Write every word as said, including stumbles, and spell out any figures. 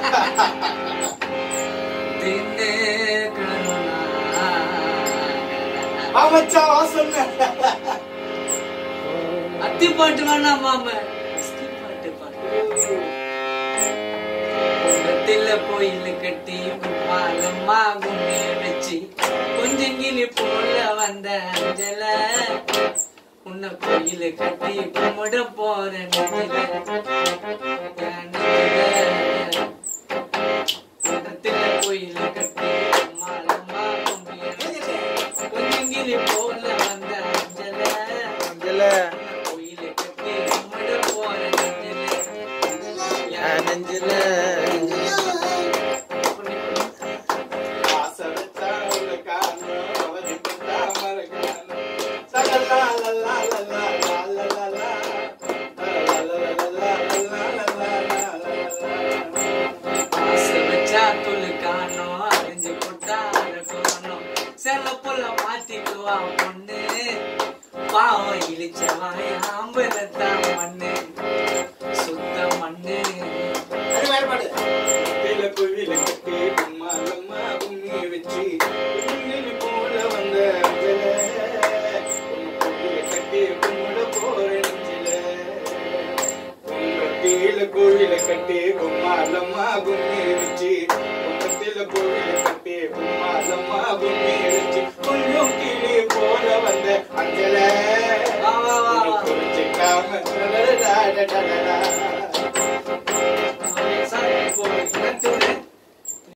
அத்தி பாட்டு வேணா மாம பாட்டு பாட்டுல கோயில் கட்டி மாலம்மா கும்மிய வச்சு கொஞ்சம் கிளி போல வந்த அஞ்சல உன்னை கோயில் கட்டி கும்பிட போற கோயில் கட்டி மாலம்மா கும்மிய வச்சு கொஞ்சம் கிளி போல வந்த அஞ்சல அஞ்சல கோயில் கட்டி கும்பிட போற நெஞ்சில மாத்திக்குவா பொண்ணு பாவம் இழிச்சவாய ஆம்பலத்தான் மண்ணு சுத்த மண்ணு கோவில கட்டி மாலம்மா கும்மி வச்சு போல வந்த கட்டி கும்பிட போற கோவில கட்டி கும்மாலம்மா கும்மி வச்சு கோவில கட்டி கும்மாலம்மா கும்மி வச்சு கொஞ்சம் கீழே போல வந்த அஞ்சல குறிச்சிக்காம